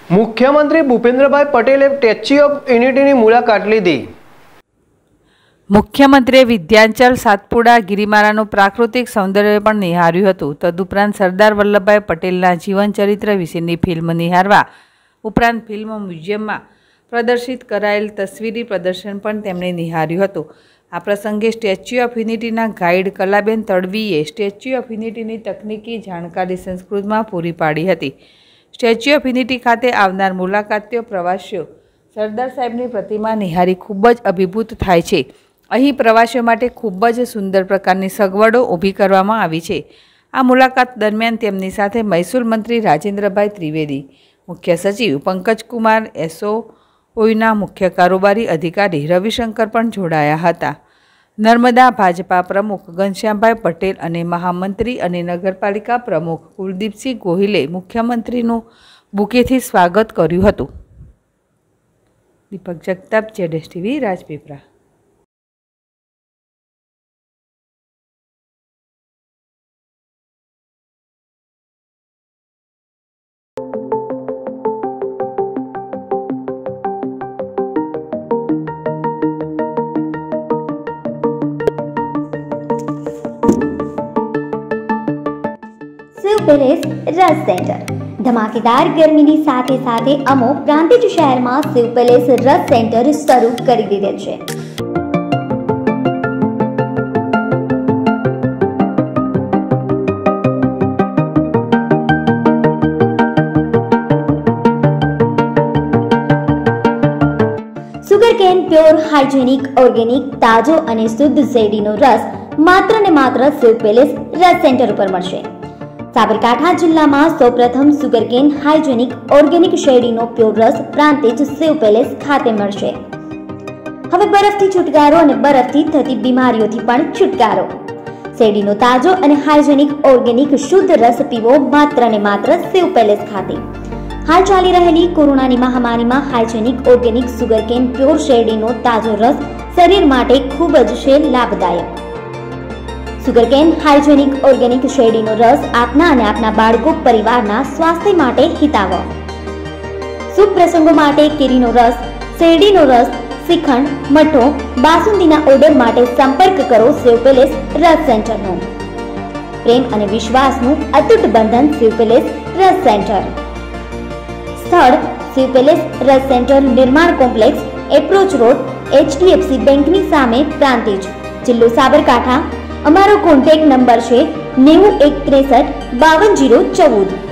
મુખ્યમંત્રી ભૂપેન્દ્રભાઈ પટેલે statue of યુનિટીની મુલાકાત લીધી। મુખ્યમંત્રીએ વિંધ્યાચલ, સાતપુડા, ગિરિમાળાનું પ્રાકૃતિક સૌંદર્ય પણ નિહાળ્યું હતું। તદુપરાંત સરદાર વલ્લભભાઈ પટેલના જીવનચરિત્ર વિશેની ફિલ્મ નિહાળવા ઉપરાંત ફિલ્મ મ્યુઝિયમમાં પ્રદર્શિત કરાયેલ તસવીરી પ્રદર્શન પણ તેમણે નિહાળ્યું હતું। આ પ્રસંગે સ્ટેચ્યુ ઓફ યુનિટીના ગાઈડ કલાબેન તડવીએ સ્ટેચ્યુ ઓફ યુનિટીની તકનીકી જાણકારી સંસ્કૃતમાં પૂરી પાડી હતી। સ્ટેચ્યુ ઓફ યુનિટી ખાતે આવનાર મુલાકાતીઓ પ્રવાસીઓ સરદાર સાહેબની પ્રતિમા નિહાળી ખૂબ જ અભિભૂત થાય છે। અહીં પ્રવાસીઓ માટે ખૂબ જ સુંદર પ્રકારની સગવડો ઊભી કરવામાં આવી છે। આ મુલાકાત દરમિયાન તેમની સાથે મહેસૂલ મંત્રી રાજેન્દ્રભાઈ ત્રિવેદી, મુખ્ય સચિવ પંકજકુમાર, એસઓના મુખ્ય કારોબારી અધિકારી રવિશંકર પણ જોડાયા હતા। નર્મદા ભાજપા પ્રમુખ ઘનશ્યામભાઈ પટેલ અને મહામંત્રી અને નગરપાલિકા પ્રમુખ કુલદીપસિંહ ગોહિલે મુખ્યમંત્રીનું બુકેથી સ્વાગત કર્યું હતું। દીપક જગતાપ, જેડેશ TV, Rajpipla. Shiv palace Ras centre धमाकेदार गर्मीनी साथे साथे अमो प्रांतिज शहરમાં शिव पैलेस रस सेंटर શરૂ કરી દીધેલ છે। સુગરકેન પ્યોર હાઇજેનિક ઓર્ગેનિક તાજો અને શુદ્ધ શેરડીનો રસ માત્ર ને માત્ર शिव पैलेस रस सेंटर ઉપર મળશે। સાબરકાંઠા જિલ્લામાં સૌપ્રથમ સુગરકેન હાઇજેનિક ઓર્ગેનિક શેરડીનો પ્યોર રસ પ્રાંતિજ શિવ પેલેસ ખાતે મળશે। હવે બરફથી છુટકારો અને બરફથી થતી બીમારીઓથી પણ છુટકારો। શેરડીનો તાજો અને હાઇજેનિક ઓર્ગેનિક શુદ્ધ રસ પીવો માત્ર ને માત્ર શિવ પેલેસ ખાતે। હાલ ચાલી રહેલી કોરોનાની મહામારીમાં હાઇજેનિક ઓર્ગેનિક સુગરકેન પ્યોર શેરડીનો તાજો રસ શરીર માટે ખૂબ જ છે લાભદાયક। સુગરકેન હાઇજેનિક ઓર્ગેનિક શેરડીનો રસ આપના અને આપના બાળકો પરિવારના સ્વાસ્થ્ય માટે હિતાવહ। શુભ પ્રસંગો માટે કેરીનો રસ, શેરડીનો રસ, શ્રીખંડ, મઠો, બાસુંદીના ઓર્ડર માટે સંપર્ક કરો શિવ પેલેસ રસ સેન્ટરનો। પ્રેમ અને વિશ્વાસનું અતૂટ બંધન શિવ પેલેસ રસ સેન્ટર। સ્થળ Shiv palace Ras centre, Nirman complex, approach road, HDFC બેંકની સામે, પ્રાંતિજ, જિલ્લો સાબરકાંઠા। અમારો કોન્ટેક્ટ નંબર છે 9163 52 014।